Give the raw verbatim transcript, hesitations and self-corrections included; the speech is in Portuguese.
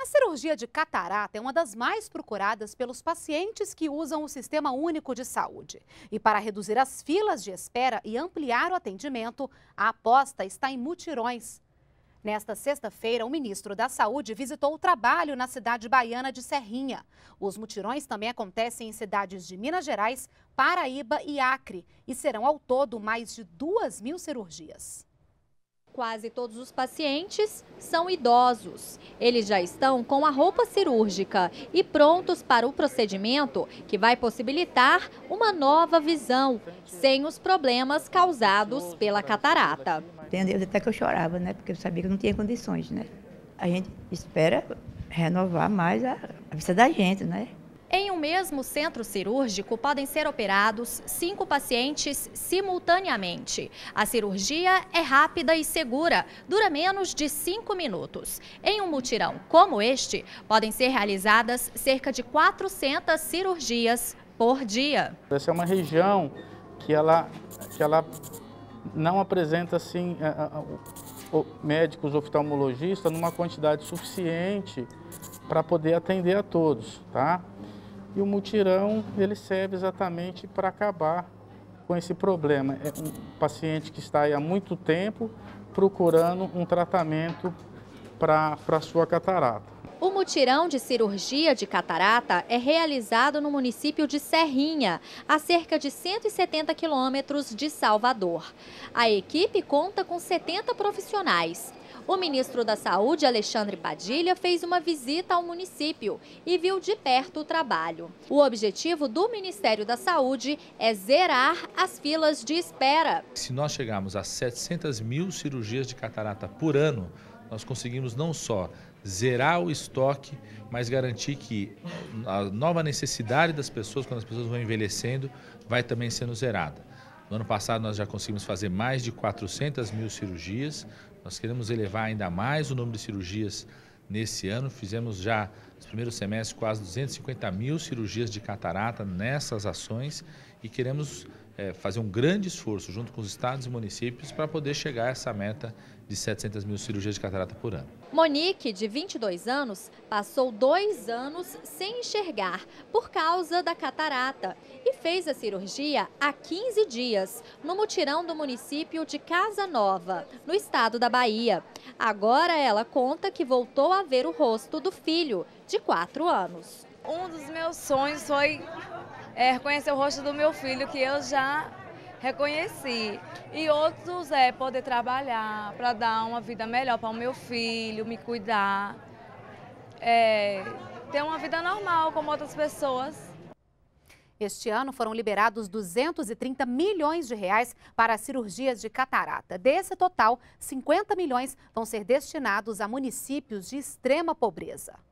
A cirurgia de catarata é uma das mais procuradas pelos pacientes que usam o Sistema Único de Saúde. E para reduzir as filas de espera e ampliar o atendimento, a aposta está em mutirões. Nesta sexta-feira, o ministro da Saúde visitou o trabalho na cidade baiana de Serrinha. Os mutirões também acontecem em cidades de Minas Gerais, Paraíba e Acre e serão ao todo mais de duas mil cirurgias. Quase todos os pacientes são idosos. Eles já estão com a roupa cirúrgica e prontos para o procedimento que vai possibilitar uma nova visão, sem os problemas causados pela catarata. Tem dias até que eu chorava, né? Porque eu sabia que não tinha condições, né? A gente espera renovar mais a, a vista da gente, né? Em um mesmo centro cirúrgico, podem ser operados cinco pacientes simultaneamente. A cirurgia é rápida e segura, dura menos de cinco minutos. Em um mutirão como este, podem ser realizadas cerca de quatrocentas cirurgias por dia. Essa é uma região que ela, que ela não apresenta assim, médicos oftalmologistas numa quantidade suficiente para poder atender a todos, tá? E o mutirão, ele serve exatamente para acabar com esse problema. É um paciente que está aí há muito tempo procurando um tratamento para a sua catarata. O mutirão de cirurgia de catarata é realizado no município de Serrinha, a cerca de cento e setenta quilômetros de Salvador. A equipe conta com setenta profissionais. O ministro da Saúde, Alexandre Padilha, fez uma visita ao município e viu de perto o trabalho. O objetivo do Ministério da Saúde é zerar as filas de espera. Se nós chegarmos a setecentas mil cirurgias de catarata por ano, nós conseguimos não só zerar o estoque, mas garantir que a nova necessidade das pessoas, quando as pessoas vão envelhecendo, vai também sendo zerada. No ano passado nós já conseguimos fazer mais de quatrocentas mil cirurgias, nós queremos elevar ainda mais o número de cirurgias nesse ano, fizemos já nos primeiros semestres quase duzentas e cinquenta mil cirurgias de catarata nessas ações e queremos é, fazer um grande esforço junto com os estados e municípios para poder chegar a essa meta de setecentas mil cirurgias de catarata por ano. Monique, de vinte e dois anos, passou dois anos sem enxergar por causa da catarata e fez a cirurgia há quinze dias, no mutirão do município de Casa Nova, no estado da Bahia. Agora ela conta que voltou a ver o rosto do filho, de quatro anos. Um dos meus sonhos foi é, reconhecer o rosto do meu filho, que eu já reconheci. E outros é poder trabalhar para dar uma vida melhor para o meu filho, me cuidar, é, ter uma vida normal como outras pessoas. Este ano foram liberados duzentos e trinta milhões de reais para cirurgias de catarata. Desse total, cinquenta milhões vão ser destinados a municípios de extrema pobreza.